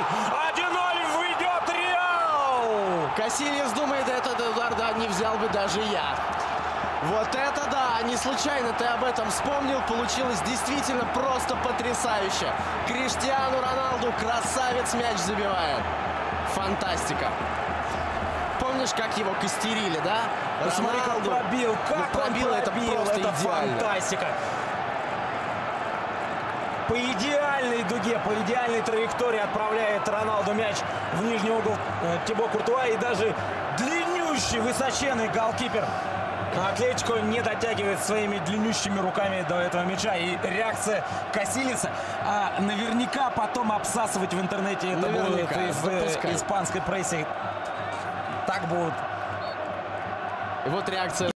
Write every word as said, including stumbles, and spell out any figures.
один ноль ведет Реал. Касильес думает, этот удар да, не взял бы даже я. Вот это да, не случайно ты об этом вспомнил. Получилось действительно просто потрясающе. Криштиану Роналду, красавец, мяч забивает. Фантастика. Помнишь, как его костерили, да? Посмотри, как пробил, как ну, пробил, он это пробил, просто это идеально. фантастика. По идеальной дуге, по идеальной траектории отправляет Роналду мяч в нижний угол Тибо Куртуа. И даже длиннющий, высоченный голкипер Атлетико не дотягивает своими длиннющими руками до этого мяча. И реакция Касильеса, а наверняка потом обсасывать в интернете это наверняка. будет в Запускай. испанской прессе. Так будут. И вот реакция.